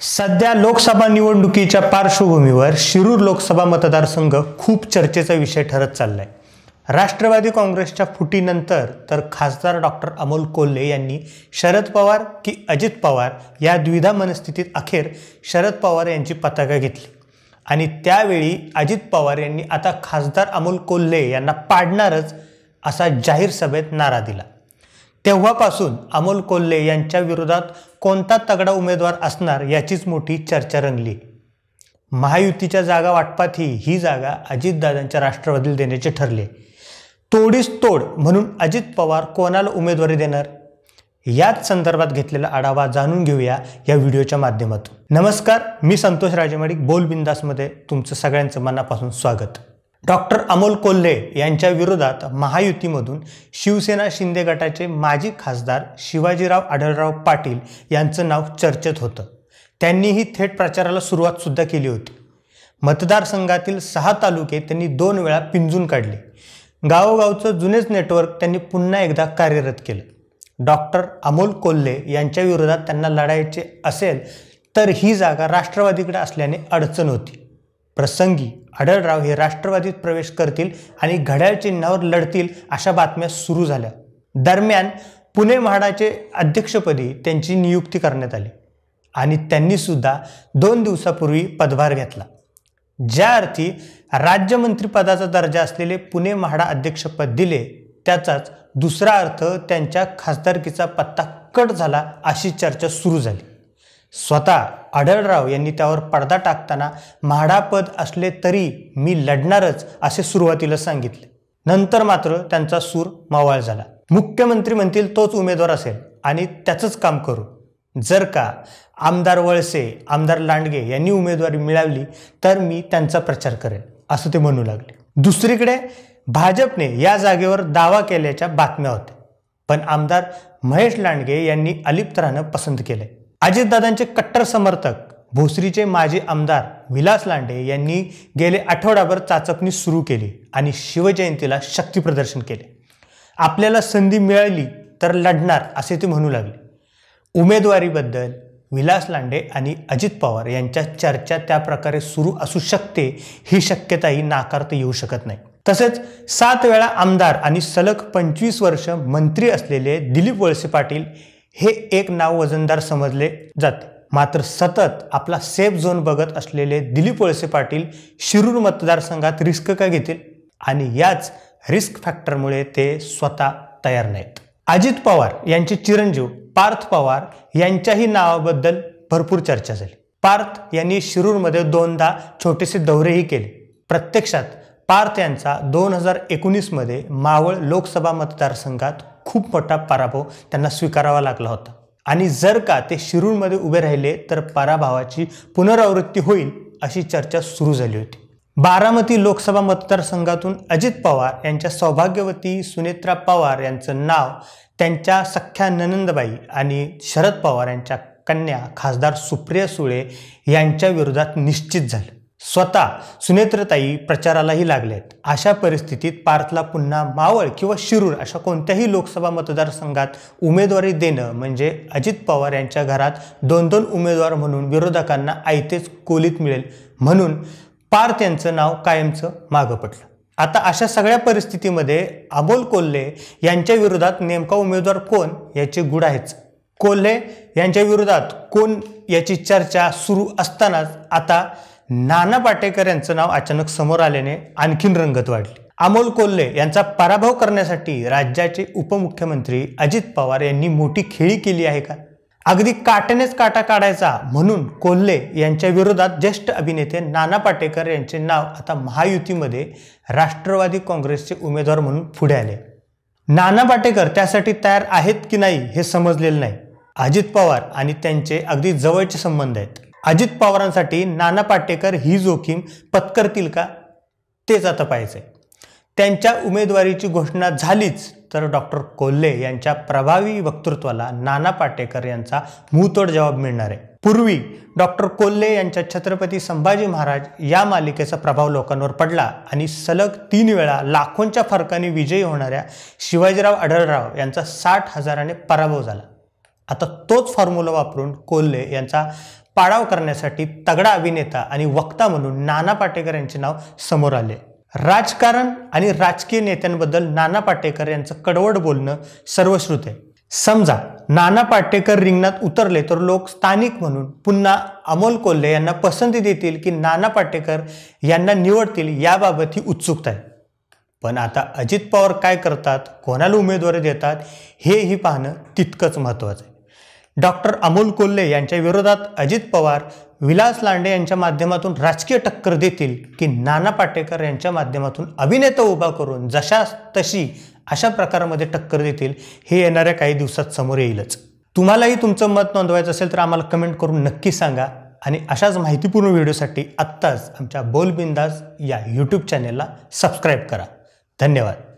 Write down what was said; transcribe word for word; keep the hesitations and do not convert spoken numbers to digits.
सध्या लोकसभा निवडणुकीच्या पार्श्वभूमीवर शिरूर लोकसभा मतदारसंघ खूप चर्चेचा विषय ठरत चाललाय। राष्ट्रवादी काँग्रेसच्या फुटीनंतर तर खासदार डॉक्टर अमोल कोल्हे यांनी शरद पवार की अजित पवार या द्विधा मनस्थितीत अखेर शरद पवार यांची पताका घेतली आणि त्यावेळी अजित पवार यांनी आता खासदार अमोल कोल्हे यांना पाडणारच असा जाहीर सभेत नारा दिला। तेव्हापासून अमोल कोल्हे यांच्या विरोधात कोणता तगडा उमेदवार असणार याचीच मोठी चर्चा रंगली। महायुतीच्या जागा वाटपातही ही जागा अजितदादांच्या राष्ट्रवादीला देण्याचे ठरले। तोडीस तोड म्हणून अजित पवार कोणाला उमेदवारी देणार याच संदर्भात घेतलेला आढावा जाणून घेऊया या व्हिडिओच्या माध्यमातून। नमस्कार, मी संतोष राजेमाडिक बोल बिंदासमध्ये तुमचं सगळ्यांचं मनापासून स्वागत। डॉक्टर अमोल कोल्हे यांच्या विरोधात महायुतीमधून शिवसेना शिंदे गटाचे माजी खासदार शिवाजीराव आढळराव पाटील यांचं नाव चर्चेत होतं। त्यांनीही थेट प्रचाराला सुरुवात सुद्धा केली होती। मतदारसंघातील सहा तालुके त्यांनी दोन वेळा पिंजून काढले। गावोगावचं जुनेच नेटवर्क त्यांनी पुन्हा एकदा कार्यरत केलं। डॉक्टर अमोल कोल्हे यांच्या विरोधात त्यांना लढायचे असेल तर ही जागा राष्ट्रवादीकडे असल्याने अडचण होती। प्रसंगी आढळराव हे राष्ट्रवादीत प्रवेश करतील आणि घड्याळ चिन्हावर लढतील अशा बातम्या सुरू झाल्या। दरम्यान पुणे म्हाडाचे अध्यक्षपदी त्यांची नियुक्ती करण्यात आली आणि त्यांनी सुद्धा दोन दिवसापूर्वी पदभार घेतला। ज्या अर्थी राज्यमंत्रीपदाचा दर्जा असलेले पुणे म्हाडा अध्यक्षपद दिले त्याचाच दुसरा अर्थ त्यांच्या खासदारकीचा पत्ता कट झाला अशी चर्चा सुरू झाली। स्वतः आढळराव यांनी त्यावर पडदा टाकताना म्हाडापद असले तरी मी लढणारच असे सुरुवातीला सांगितले। नंतर मात्र त्यांचा सूर मावळ झाला। मुख्यमंत्री म्हणतील तोच उमेदवार असेल आणि त्याचंच काम करू। जर का आमदार वळसे आमदार लांडगे यांनी उमेदवारी मिळवली तर मी त्यांचा प्रचार करेन असं ते म्हणू लागले। दुसरीकडे भाजपने या जागेवर दावा केल्याच्या बातम्या होत्या, पण आमदार महेश लांडगे यांनी अलिप्त राहणं पसंत केले। अजितदादांचे कट्टर समर्थक भोसरीचे माजी आमदार विलास लांडे यांनी गेले आठवडाभर चाचपणी सुरू केली आणि शिवजयंतीला शक्ती प्रदर्शन केले। आपल्याला संधी मिळाली तर लढणार असे ते म्हणू लागले। उमेदवारीबद्दल विलास लांडे आणि अजित पवार यांच्या चर्चा त्या प्रकारे सुरू असू शकते ही शक्यताही नाकारता येऊ शकत नाही। तसेच सात वेळा आमदार आणि सलग पंचवीस वर्ष मंत्री असलेले दिलीप वळसे पाटील हे एक नाव वजनदार समजले जाते। मात्र सतत आपला सेफ झोन बघत असलेले दिलीप वळसे पाटील शिरूर मतदारसंघात रिस्क का घेतील आणि याच रिस्क फॅक्टरमुळे ते स्वतः तयार नाहीत। अजित पवार यांचे चिरंजीव पार्थ पवार यांच्याही नावाबद्दल भरपूर चर्चा झाली। पार्थ यांनी शिरूरमध्ये दोनदा छोटेसे दौरेही केले। प्रत्यक्षात पार्थ यांचा दोन हजार एकोणीस मध्ये मावळ लोकसभा मतदारसंघात खूप मोठा पराभव त्यांना स्वीकारावा लागला होता आणि जर का ते शिरूरमध्ये उभे राहिले तर पराभवाची पुनरावृत्ती होईल अशी चर्चा सुरू झाली होती। बारामती लोकसभा मतदारसंघातून अजित पवार यांच्या सौभाग्यवती सुनेत्रा पवार यांचं नाव त्यांच्या सख्या ननंदबाई आणि शरद पवार यांच्या कन्या खासदार सुप्रिया सुळे यांच्या विरोधात निश्चित झालं। स्वतः सुनेत्रताई प्रचारालाही लागलेत। अशा परिस्थितीत पार्थला पुन्हा मावळ किंवा शिरूर अशा कोणत्याही लोकसभा मतदारसंघात उमेदवारी देणं म्हणजे अजित पवार यांच्या घरात दोन दोन उमेदवार म्हणून विरोधकांना आयतेच कोलीत मिळेल, म्हणून पार्थ यांचं नाव कायमचं मागं पडलं। आता अशा सगळ्या परिस्थितीमध्ये अमोल कोल्हे यांच्या विरोधात नेमका उमेदवार कोण याचे गुढ आहेच। कोल्हे यांच्या विरोधात कोण याची चर्चा सुरू असतानाच आता नाना पाटेकर यांचं नाव अचानक समोर आल्याने आणखीन रंगत वाढली। अमोल कोल्हे यांचा पराभव करण्यासाठी राज्याचे उपमुख्यमंत्री अजित पवार यांनी मोठी खेळी केली आहे का? अगदी काट्यानेच काटा काढायचा म्हणून कोल्हे यांच्या विरोधात ज्येष्ठ अभिनेते नाना पाटेकर यांचे नाव आता महायुतीमध्ये राष्ट्रवादी काँग्रेसचे उमेदवार म्हणून पुढे आले। नाना पाटेकर त्यासाठी तयार आहेत की नाही हे समजलेलं नाही। अजित पवार आणि त्यांचे अगदी जवळचे संबंध आहेत। अजित पवारांसाठी नाना पाटेकर ही जोखीम पत्करतील का तेच आता पाहायचंय। त्यांच्या उमेदवारीची घोषणा झालीच तर डॉक्टर कोल्हे यांच्या प्रभावी वक्तृत्वाला नाना पाटेकर यांचा मुंहतोड जवाब मिळणार आहे। पूर्वी डॉक्टर कोल्हे यांच्या छत्रपती संभाजी महाराज या मालिकेचा प्रभाव लोकांवर पडला आणि सलग तीन वेळा लाखोंच्या फरकाने विजयी होणाऱ्या शिवाजीराव आढळराव यांचा साठ हजाराने पराभव झाला। आता तोच फॉर्म्युला वापरून कोल्हे यांचा पाडाव करण्यासाठी तगडा अभिनेता आणि वक्ता म्हणून नाना पाटेकर यांचे नाव समोर आले। राजकारण आणि राजकीय नेत्यांबद्दल नाना पाटेकर यांचं कडवड बोलणं सर्वश्रुत आहे। समजा नाना पाटेकर रिंगणात उतरले तर लोक स्थानिक म्हणून पुन्हा अमोल कोल्हे यांना पसंती देतील की नाना पाटेकर यांना निवडतील याबाबत ही उत्सुकता आहे। पण आता अजित पवार काय करतात, कोणाला उमेदवारी देतात हेही पाहणं तितकंच महत्त्वाचं आहे। डॉक्टर अमोल कोल्हे यांच्या विरोधात अजित पवार विलास लांडे यांच्या माध्यमातून राजकीय टक्कर देतील की नाना पाटेकर यांच्या माध्यमातून अभिनेता उभा करून जशा तशी अशा प्रकारामध्ये टक्कर देतील हे येणाऱ्या काही दिवसात समोर येईलच। तुम्हालाही तुमचं मत नोंदवायचं असेल तर आम्हाला कमेंट करून नक्की सांगा आणि अशाच माहितीपूर्ण व्हिडिओसाठी आत्ताच आमच्या बोल बिंदास या यूट्यूब चॅनेलला सबस्क्राईब करा। धन्यवाद।